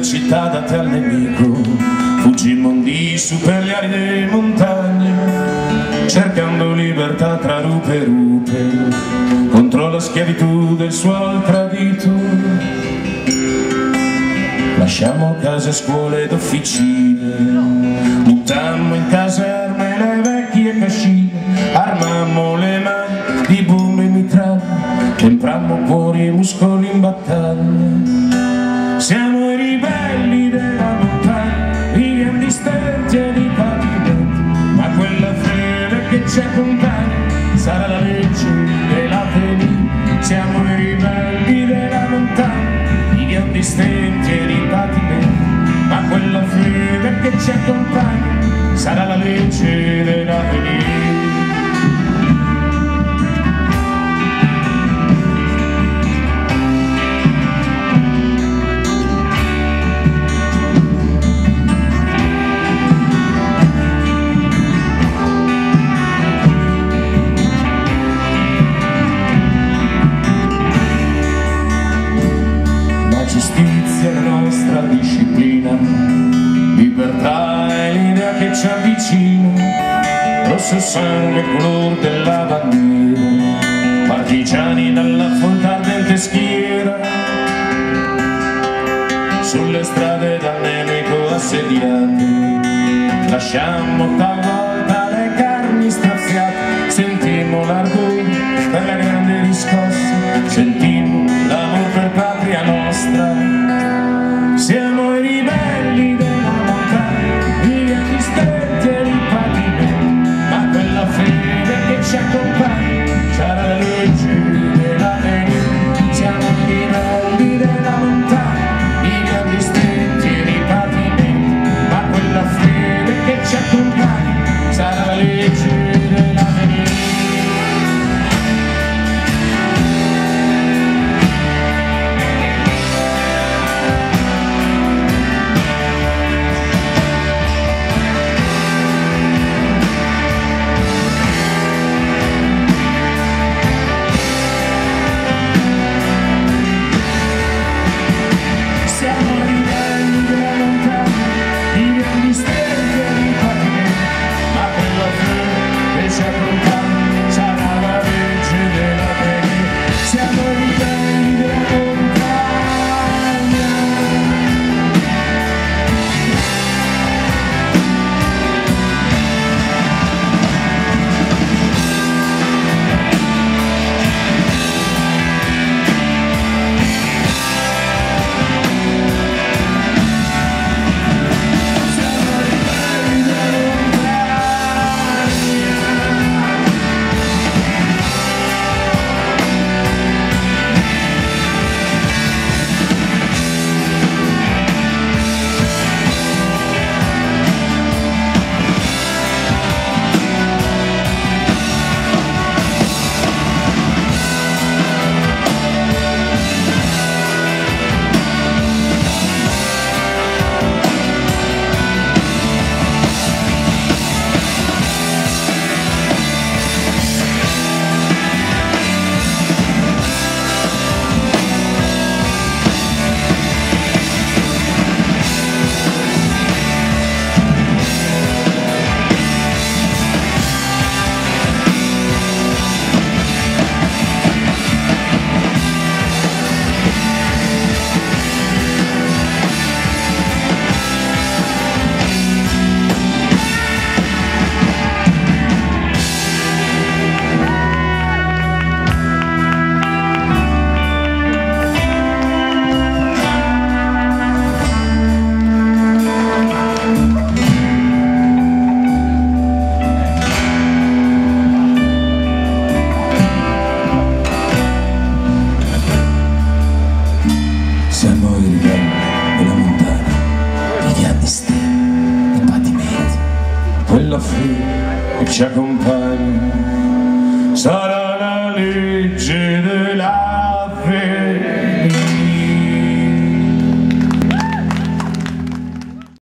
città date al nemico, fuggimmo di su per le aride montagne, cercando libertà tra rupe e rupe, contro la schiavitù del suo tradito. Lasciamo case, scuole ed officine, buttammo in caserme le vecchie cascine, armammo le mani di bombe e mitraglie, temprammo cuori e muscoli in battaglia. Siamo i ribelli della montagna, i grandi stenti e i pavimenti, ma quella fede che ci accompagna sarà la legge dell'avvenire. Siamo i ribelli della montagna, i grandi stenti e i pavimenti, ma quella fede che ci accompagna sarà la legge dell'avvenire. Giustizia è la nostra disciplina, libertà è l'idea che ci avvicina, rosso sangue color della bandiera, partigiani dalla folta ardente schiera, sulle strade dal nemico assediate, lasciammo talvolta le carni straziate, sentimmo l'ardore per la grande riscossa, sentimmo l'amor per patria nostra. Siamo i ribelli della montagna, i grandi stretti e i pavimenti, ma quella fede che ci accompagna sarà la legge dell'avvenire. Siamo i ribelli della montagna, i grandi stretti e i pavimenti, ma quella fede che ci accompagna sarà la legge dell'avvenire. Quella fede che ci accompagna sarà la legge